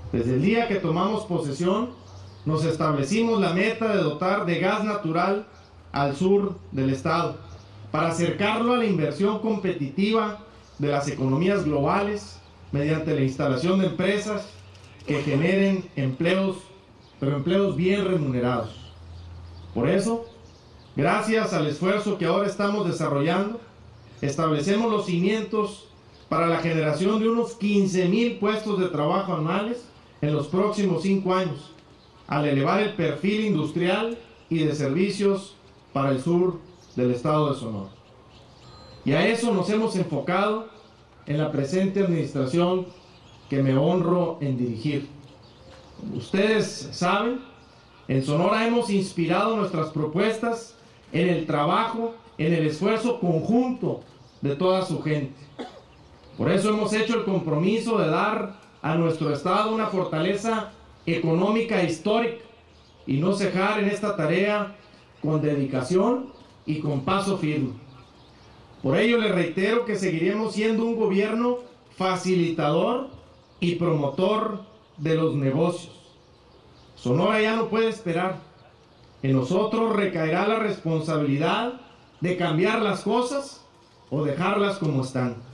Desde el día que tomamos posesión, nos establecimos la meta de dotar de gas natural al sur del estado, para acercarlo a la inversión competitiva de las economías globales mediante la instalación de empresas que generen empleos, pero empleos bien remunerados. Por eso, gracias al esfuerzo que ahora estamos desarrollando, establecemos los cimientos para la generación de unos 15,000 puestos de trabajo anuales en los próximos 5 años, al elevar el perfil industrial y de servicios para el sur del estado de Sonora. Y a eso nos hemos enfocado en la presente administración que me honro en dirigir. Como ustedes saben, en Sonora hemos inspirado nuestras propuestas en el trabajo, en el esfuerzo conjunto de toda su gente. Por eso hemos hecho el compromiso de dar a nuestro estado una fortaleza económica histórica y no cejar en esta tarea con dedicación y con paso firme. Por ello le reitero que seguiremos siendo un gobierno facilitador y promotor de los negocios. Sonora ya no puede esperar. En nosotros recaerá la responsabilidad de cambiar las cosas o dejarlas como están.